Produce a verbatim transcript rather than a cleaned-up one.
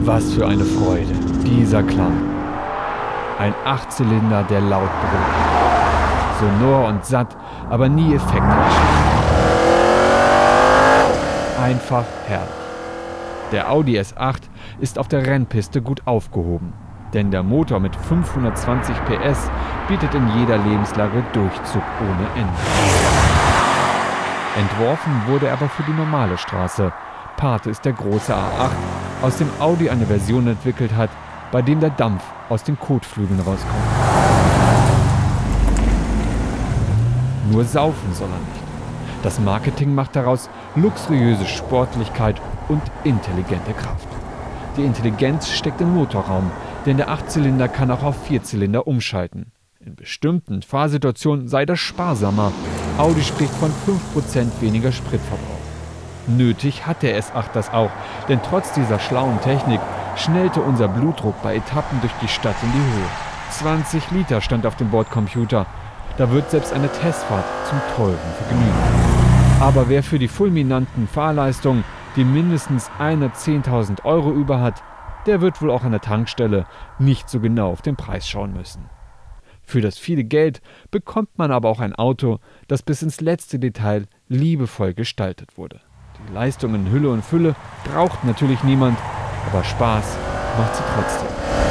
Was für eine Freude, dieser Klang. Ein Achtzylinder, der laut brüllt. Sonor und satt, aber nie effektreich. Einfach herrlich. Der Audi S acht ist auf der Rennpiste gut aufgehoben, denn der Motor mit fünfhundertzwanzig P S bietet in jeder Lebenslage Durchzug ohne Ende. Entworfen wurde er aber für die normale Straße. Pate ist der große A acht, aus dem Audi eine Version entwickelt hat, bei dem der Dampf aus den Kotflügeln rauskommt. Nur saufen soll er nicht. Das Marketing macht daraus luxuriöse Sportlichkeit und intelligente Kraft. Die Intelligenz steckt im Motorraum, denn der Achtzylinder kann auch auf Vierzylinder umschalten. In bestimmten Fahrsituationen sei das sparsamer. Audi spricht von fünf Prozent weniger Spritverbrauch. Nötig hat der S acht das auch, denn trotz dieser schlauen Technik schnellte unser Blutdruck bei Etappen durch die Stadt in die Höhe. zwanzig Liter stand auf dem Bordcomputer. Da wird selbst eine Testfahrt zum teuren Vergnügen. Aber wer für die fulminanten Fahrleistungen, die mindestens hundertzehntausend Euro über hat, der wird wohl auch an der Tankstelle nicht so genau auf den Preis schauen müssen. Für das viele Geld bekommt man aber auch ein Auto, das bis ins letzte Detail liebevoll gestaltet wurde. Die Leistung in Hülle und Fülle braucht natürlich niemand, aber Spaß macht sie trotzdem.